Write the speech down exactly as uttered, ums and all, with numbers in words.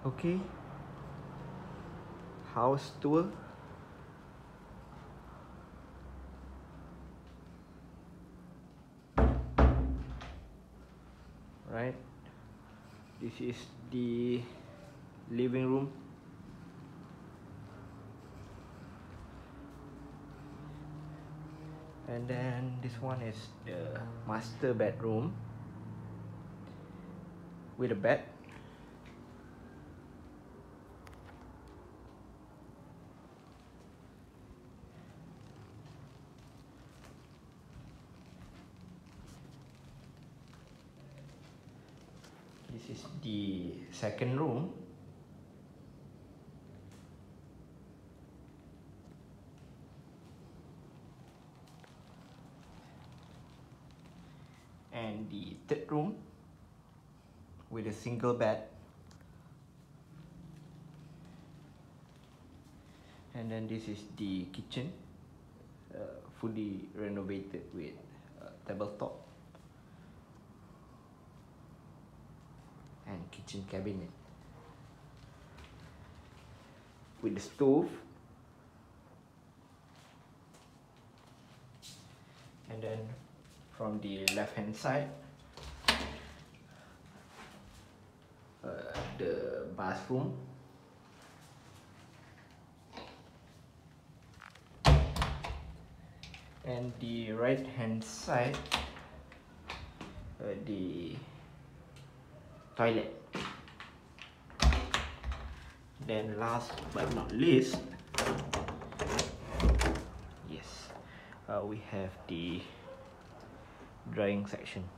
Okay, house tour. Right, this is the living room. And then this one is the master bedroom with a bed. This is the second room. And the third room with a single bed. And then this is the kitchen, uh, fully renovated with uh, tabletop and kitchen cabinet with the stove. And then from the left hand side, uh, the bathroom. And the right hand side, uh, the toilet. Then last but not least, yes, uh, we have the drying section.